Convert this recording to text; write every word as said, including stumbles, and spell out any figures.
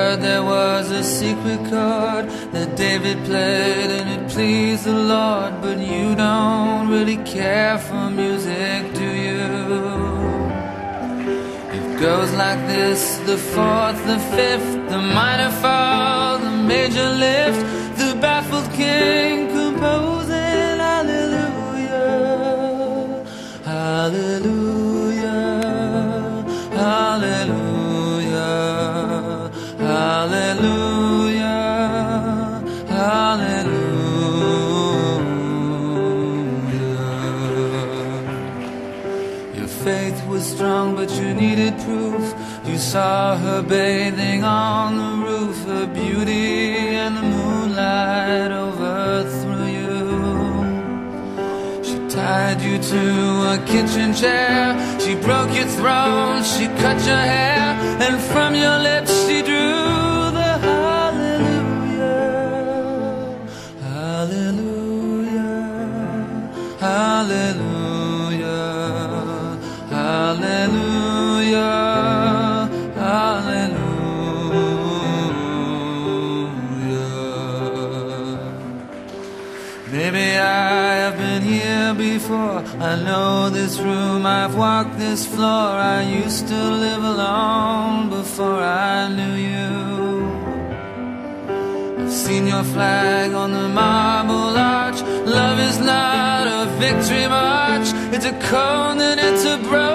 heard there was a secret chord that David played and it pleased the Lord. But you don't really care for music, do you? It goes like this: the fourth, the fifth, the minor fall, the major lift, the baffled king composing hallelujah, hallelujah, hallelujah, hallelujah, hallelujah. Your faith was strong, but you needed proof. You saw her bathing on the roof, her beauty and the moonlight overthrew you. She tied you to a kitchen chair, she broke your throne, she cut your hair, and from your lips she drew the hallelujah, hallelujah, hallelujah, hallelujah, hallelujah. Maybe I have been here before, I know this room, I've walked this floor. I used to live alone before I knew you. I've seen your flag on the marble arch. Love is not a victory march, it's a cold and it's a broken